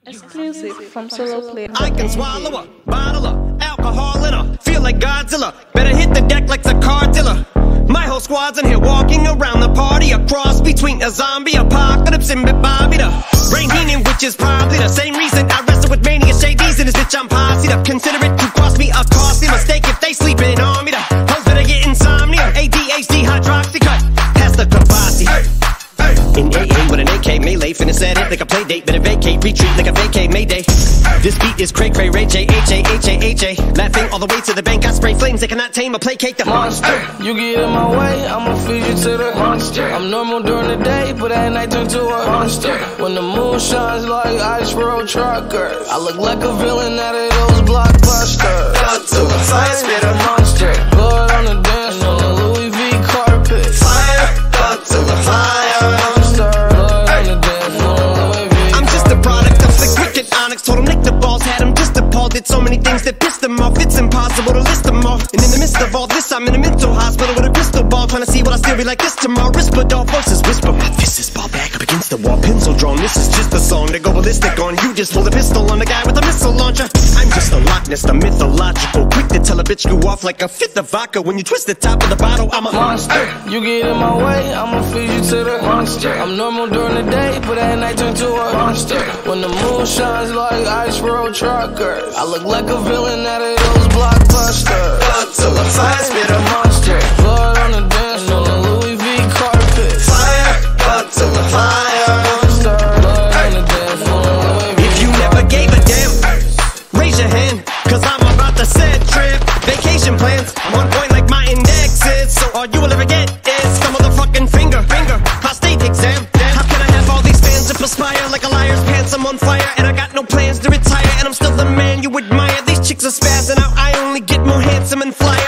Exclusive from Solo Play. I can swallow a bottle of alcohol in her. Feel like Godzilla. Better hit the deck like the car dealer. My whole squad's in here walking around the party. A cross between a zombie apocalypse and Bobby the Brain Heenan, which is probably the same reason I wrestle with mania shades in this bitch. I'm posse to consider it to cost me a costly mistake if they sleeping on me. The hoes better get insomnia. ADHD hydroxy cut past the Kavasi. In AA with an AK melee, finna set it like a play date. Better vacate, retreat like a vacate mayday. This beat is cray cray, Ray J, H-A-H-A-H-A. Laughing all the way to the bank, I spray flames they cannot tame or placate the monster. You get in my way, I'ma feed you to the monster. I'm normal during the day, but at night turn to a monster. When the moon shines like ice road truckers, I look like a villain out of those blockbusters. Up to the fire, spit a monster. Blood on the dance on the Louis V carpet. Fire, up to the fire. Told him lick the balls, had him just appalled. Did so many things that pissed him off. It's impossible to list them all. And in the midst of all this, I'm in a mental hospital with a crystal ball, trying to see what I still be like this tomorrow. Risperdal voices whisper, my fist is ball back up against the wall, pencil drawn. This is just a song to go ballistic on. You just pull a pistol on the guy with a missile launcher. I'm just a Loch Ness, the mythological, quick to tell a bitch you off like a fifth of vodka. When you twist the top of the bottle, I'm a monster. You get in my way, I'ma feed you to the monster. I'm normal during the day, but at night turn to a monster. When the moon shines like ice road truckers, I look like a villain out of those blockbusters. Up to the fire, spit a monster. Blood on the dance on the Louis V carpet. Fire, up to the fire. Monster. Blood on the dance on the Louis V If you never gave a damn, raise your hand, cause I'm about to set trip. Vacation plans, I'm on point like my index is. So all you will ever get is some motherfucking finger. Prostate exam. How can I have all these fans that perspire like a liar's pants? I'm on fire and I got no plans to retire, and I'm still the man you admire. These chicks are spazzing out, I only get more handsome and flyer.